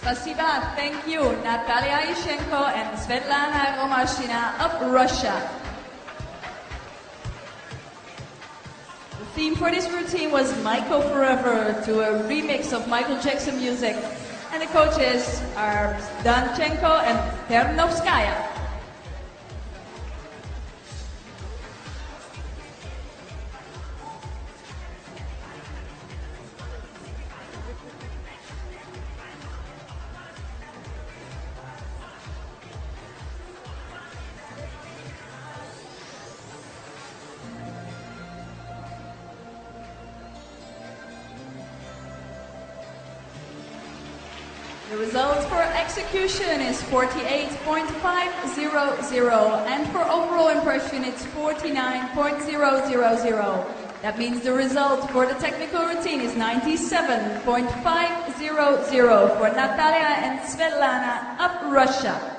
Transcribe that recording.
Spasiba, thank you, Natalia Ishenko and Svetlana Romashina of Russia. The theme for this routine was Michael Forever, to a remix of Michael Jackson music. And the coaches are Danchenko and Ternovskaya. The result for execution is 48.500, and for overall impression it's 49.000. That means the result for the technical routine is 97.500 for Natalia and Svetlana of Russia.